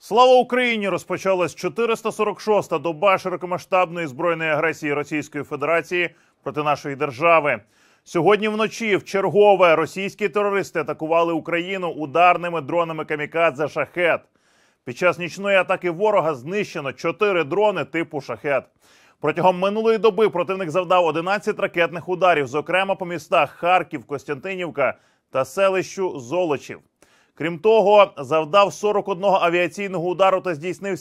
Слава Україні! Розпочалась 446-та доба широкомасштабної збройної агресії Російської Федерації проти нашої держави. Сьогодні вночі вчергове російські терористи атакували Україну ударними дронами камікадзе «Шахед». Під час нічної атаки ворога знищено 4 дрони типу «Шахед». Протягом минулої доби противник завдав 11 ракетних ударів, зокрема по містах Харків, Костянтинівка та селищу Золочів. Крім того, завдав 41 авіаційного удару та здійснив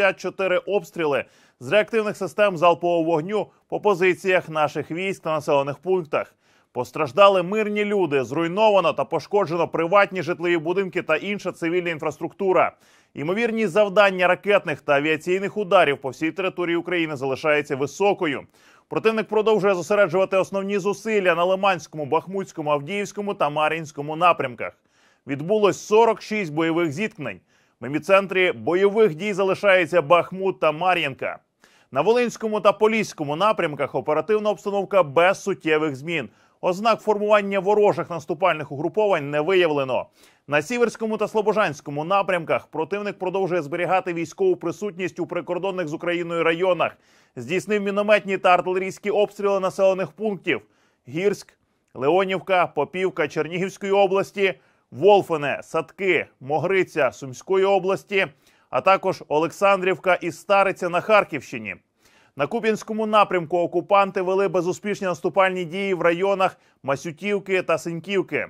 74 обстріли з реактивних систем залпового вогню по позиціях наших військ та населених пунктах. Постраждали мирні люди, зруйновано та пошкоджено приватні житлові будинки та інша цивільна інфраструктура. Ймовірність завдання ракетних та авіаційних ударів по всій території України залишається високою. Противник продовжує зосереджувати основні зусилля на Лиманському, Бахмутському, Авдіївському та Мар'їнському напрямках. Відбулось 46 бойових зіткнень. В епіцентрі бойових дій залишається Бахмут та Мар'їнка. На Волинському та Поліському напрямках оперативна обстановка без суттєвих змін. Ознак формування ворожих наступальних угруповань не виявлено. На Сіверському та Слобожанському напрямках противник продовжує зберігати військову присутність у прикордонних з Україною районах. Здійснив мінометні та артилерійські обстріли населених пунктів Гірськ, Леонівка, Попівка Чернігівської області, Волфине, Садки, Могриця Сумської області, а також Олександрівка і Стариця на Харківщині. На Куп'янському напрямку окупанти вели безуспішні наступальні дії в районах Масютівки та Синьківки.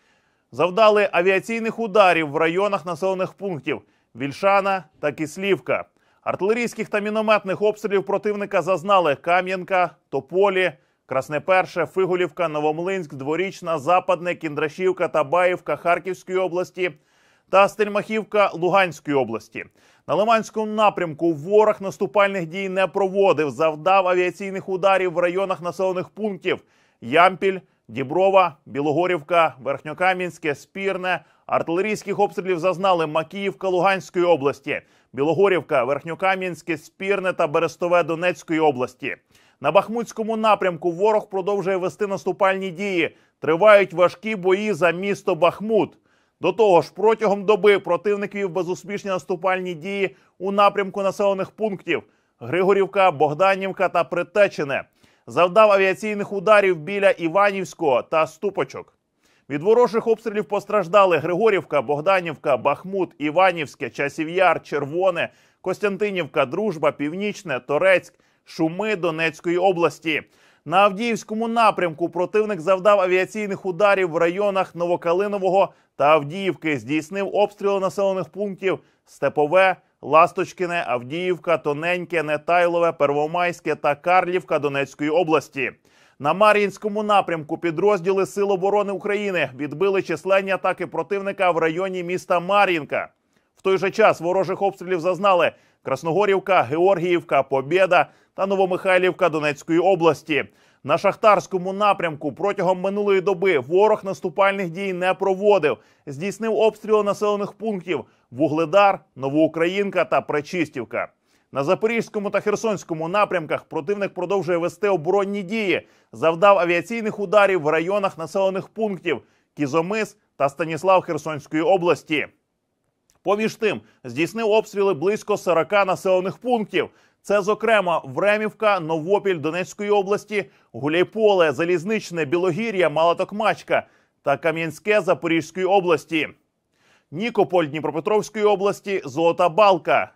Завдали авіаційних ударів в районах населених пунктів Вільшана та Кислівка. Артилерійських та мінометних обстрілів противника зазнали Кам'янка, Тополі, Красне Перше, Фиголівка, Новомлинськ, Дворічна, Западне, Кіндрашівка та Баївка Харківської області та Стельмахівка Луганської області. На Лиманському напрямку ворог наступальних дій не проводив, завдав авіаційних ударів в районах населених пунктів Ямпіль, Діброва, Білогорівка, Верхньокам'янське, Спірне. Артилерійських обстрілів зазнали Макіївка Луганської області, Білогорівка, Верхньокам'янське, Спірне та Берестове Донецької області. На Бахмутському напрямку ворог продовжує вести наступальні дії. Тривають важкі бої за місто Бахмут. До того ж, протягом доби противник вів безуспішні наступальні дії у напрямку населених пунктів Григорівка, Богданівка та Притечине. Завдав авіаційних ударів біля Іванівського та Ступочок. Від ворожих обстрілів постраждали Григорівка, Богданівка, Бахмут, Іванівське, Часів Яр, Червоне, Костянтинівка, Дружба, Північне, Торецьк, Шуми Донецької області. На Авдіївському напрямку противник завдав авіаційних ударів в районах Новокалинового та Авдіївки. Здійснив обстріли населених пунктів Степове, Ласточкине, Авдіївка, Тоненьке, Нетайлове, Первомайське та Карлівка Донецької області. На Мар'їнському напрямку підрозділи Сил оборони України відбили численні атаки противника в районі міста Мар'їнка. В той же час ворожих обстрілів зазнали Красногорівка, Георгіївка, Побєда та Новомихайлівка Донецької області. На Шахтарському напрямку протягом минулої доби ворог наступальних дій не проводив. Здійснив обстріли населених пунктів Вугледар, Новоукраїнка та Пречистівка. На Запорізькому та Херсонському напрямках противник продовжує вести оборонні дії. Завдав авіаційних ударів в районах населених пунктів Кізомис та Станіслав Херсонської області. Поміж тим, здійснив обстріли близько 40 населених пунктів. Це, зокрема, Времівка, Новопіль Донецької області, Гуляйполе, Залізничне, Білогір'я, Мала-Токмачка та Кам'янське Запорізької області. Нікополь Дніпропетровської області, Золота Балка,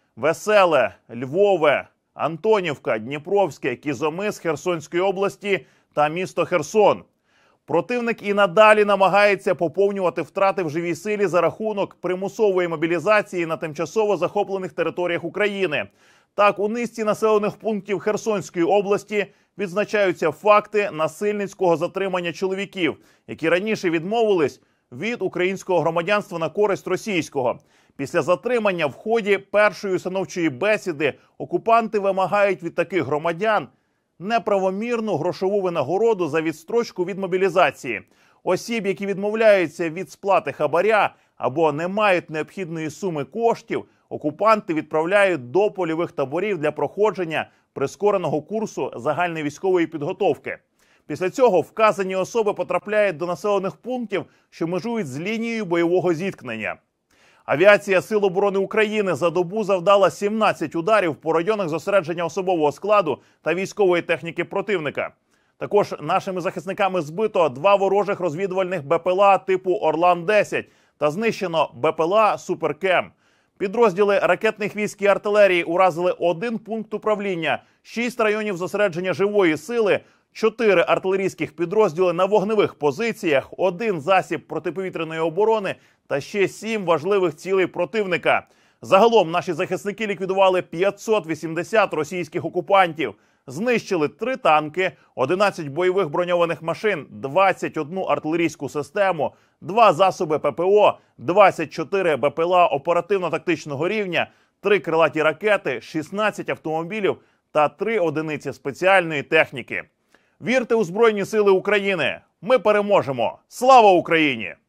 Веселе, Львове, Антонівка, Дніпровське, Кізомис Херсонської області та місто Херсон. Противник і надалі намагається поповнювати втрати в живій силі за рахунок примусової мобілізації на тимчасово захоплених територіях України. Так, у низці населених пунктів Херсонської області відзначаються факти насильницького затримання чоловіків, які раніше відмовились від українського громадянства на користь російського. Після затримання в ході першої установчої бесіди окупанти вимагають від таких громадян неправомірну грошову винагороду за відстрочку від мобілізації. Осіб, які відмовляються від сплати хабаря або не мають необхідної суми коштів, окупанти відправляють до польових таборів для проходження прискореного курсу загальної військової підготовки. Після цього вказані особи потрапляють до населених пунктів, що межують з лінією бойового зіткнення. Авіація Сил оборони України за добу завдала 17 ударів по районах зосередження особового складу та військової техніки противника. Також нашими захисниками збито 2 ворожих розвідувальних БПЛА типу «Орлан-10» та знищено БПЛА «Суперкем». Підрозділи ракетних військ і артилерії уразили 1 пункт управління, 6 районів зосередження живої сили, 4 артилерійських підрозділи на вогневих позиціях, 1 засіб протиповітряної оборони та ще 7 важливих цілей противника. Загалом наші захисники ліквідували 580 російських окупантів. Знищили 3 танки, 11 бойових броньованих машин, 21 артилерійську систему, 2 засоби ППО, 24 БПЛА оперативно-тактичного рівня, 3 крилаті ракети, 16 автомобілів та 3 одиниці спеціальної техніки. Вірте у Збройні Сили України! Ми переможемо! Слава Україні!